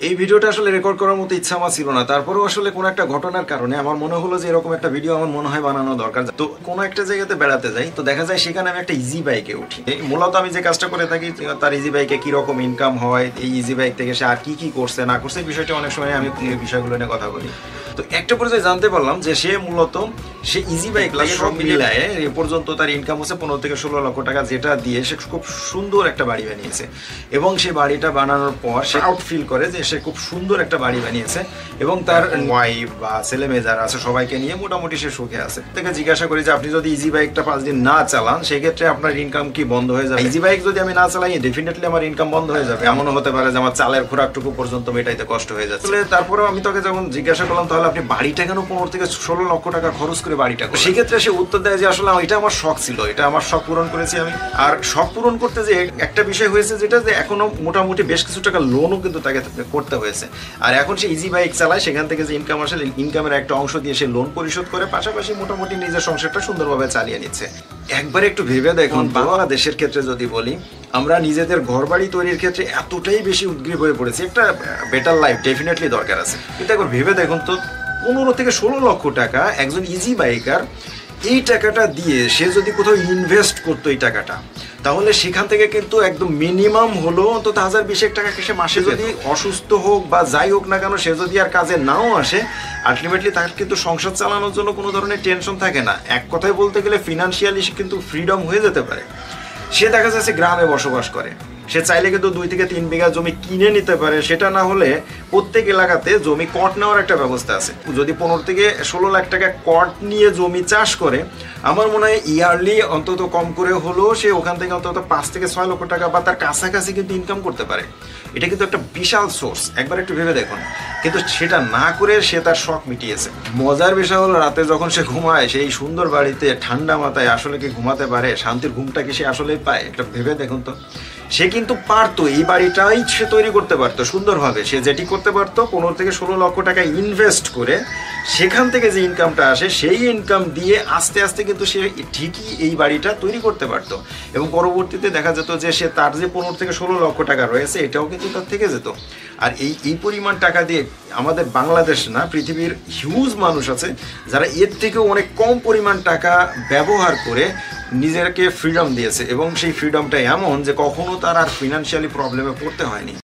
এই ভিডিওটা আসলে রেকর্ড করার মতো ইচ্ছা আমার ছিল না, তারপরেও আসলে কোনো একটা ঘটনার কারণে আমার মনে হলো যে এরকম একটা ভিডিও আমার মনে হয় বানানো দরকার। তো কোনো একটা জায়গাতে বেড়াতে যাই, তো দেখা যায় সেখানে আমি একটা ইজি বাইকে উঠি। মূলত আমি যে কাজটা করে থাকি, তার ইজি বাইকে কিরকম ইনকাম হয়, এই ইজি বাইক থেকে সে আর কি কি করছে না করছে, এই বিষয়টা অনেক সময় আমি এই বিষয়গুলো নিয়ে কথা বলি। তো একটা পর্যায়ে জানতে পারলাম যে সে ইজি বাইক লাগে সব মিলায় এ পর্যন্ত তার ইনকাম হচ্ছে 15 থেকে 16 লক্ষ টাকা, যেটা দিয়ে সে খুব সুন্দর একটা বাড়ি বানিয়েছে। এবং সেই বাড়িটা বানানোর পর সে আউট ফিল করে যে সে খুব সুন্দর একটা বাড়ি বানিয়েছে এবং তার ওয়াইফ বা ছেলে মেয়ে যারা আছে সবাইকে নিয়ে মোটামুটি সে সুখে আছে। থেকে জিজ্ঞাসা করি যে আপনি যদি ইজি বাইকটা 5 দিন না চালান সেক্ষেত্রে আপনার ইনকাম কি বন্ধ হয়ে যাবে? ইজি বাইক যদি আমি না চালাই ডেফিনেটলি আমার ইনকাম বন্ধ হয়ে যাবে। এমনও হতে পারে যে আমার চালের খোরাকটুকু পর্যন্ত মেটাইতে কষ্ট হয়ে যাচ্ছে। তারপরেও আমি তোকে যখন জিজ্ঞাসা করলাম তাহলে আপনি বাড়িটা কেন 15 থেকে 16 লক্ষ টাকা খরচ করে বাড়িটা করলেন? সেক্ষেত্রে সে উত্তর দেয় যে আসলে এটা আমার শখ ছিল, এটা আমার শখ পূরণ করেছি আমি। আর শখ পূরণ করতে যে একটা বিষয় হয়েছে যেটা যে এখনো মোটামুটি বেশ কিছু টাকা লোনও কিন্তু তাকে করতে হয়েছে। আর এখন সে ইজি বাইক চালায়, সেখান থেকে যে ইনকাম আসে ইনকামের একটা অংশ দিয়ে সে লোন পরিশোধ করে, পাশাপাশি মোটামুটি নিজের সংসারটা সুন্দরভাবে চালিয়ে নিচ্ছে। একবার একটু ভেবে দেখুন, বাংলাদেশের ক্ষেত্রে যদি বলি, আমরা নিজেদের ঘর বাড়ি তৈরির ক্ষেত্রে এতটাই বেশি উদ্গ্রীব হয়ে পড়েছি। একটা বেটার লাইফ ডেফিনেটলি দরকার আছে, কিন্তু একবার ভেবে দেখুন তো 15 থেকে 16 লক্ষ টাকা একজন ইজি বাইকার এই টাকাটা দিয়ে সে যদি কোথাও ইনভেস্ট করতো এই টাকাটা, তাহলে সেখান থেকে কিন্তু একদম মিনিমাম হলো অন্তত 1000-20 টাকা সে মাসে যদি অসুস্থ হোক বা যাই হোক না কেন, সে যদি আর কাজে নাও আসে, আলটিমেটলি তার কিন্তু সংসার চালানোর জন্য কোনো ধরনের টেনশন থাকে না। এক কথায় বলতে গেলে ফিনান্সিয়ালি সে কিন্তু ফ্রিডম হয়ে যেতে পারে। সে দেখা যাচ্ছে গ্রামে বসবাস করে, সে চাইলে কিন্তু 2 থেকে 3 বিঘা জমি কিনে নিতে পারে। সেটা না হলে প্রত্যেক এলাকাতে জমি কট নেওয়ার একটা ব্যবস্থা আছে। যদি 15 থেকে 16 লাখ টাকা কট নিয়ে জমি চাষ করে, আমার মনে হয় ইয়ারলি অন্তত কম করে হলেও সে ওখান থেকে অন্তত 5 থেকে 6 লক্ষ টাকা বা তার কাছাকাছি কিন্তু ইনকাম করতে পারে। এটা কিন্তু একটা বিশাল সোর্স, একবার একটু ভেবে দেখুন। কিন্তু সেটা না করে সে তার শখ মিটিয়েছে। মজার বিষয় হলো রাতে যখন সে ঘুমায়, সেই সুন্দর বাড়িতে ঠান্ডা মাথায় আসলে কি ঘুমাতে পারে? শান্তির ঘুমটা কি সে আসলেই পায়? একটা ভেবে দেখুন তো। সে কিন্তু পারতো, এই বাড়িটাই সে তৈরি করতে পারতো সুন্দরভাবে। সে যেটি করতে পারতো 15 থেকে 16 লক্ষ টাকা ইনভেস্ট করে, সেখান থেকে যে ইনকামটা আসে সেই ইনকাম দিয়ে আস্তে আস্তে কিন্তু সে ঠিকই এই বাড়িটা তৈরি করতে পারতো। এবং পরবর্তীতে দেখা যেত যে সে তার যে 15 থেকে 16 লক্ষ টাকা রয়েছে এটাও কিন্তু তার থেকে যেত। আর এই পরিমাণ টাকা দিয়ে আমাদের বাংলাদেশ না, পৃথিবীর হিউজ মানুষ আছে যারা এর থেকেও অনেক কম পরিমাণ টাকা ব্যবহার করে নিজেকে ফ্রিডম দিয়েছে, এবং সেই ফ্রিডমটা এমন যে কখনো তার আর ফিনান্সিয়ালি প্রবলেমে পড়তে হয়নি।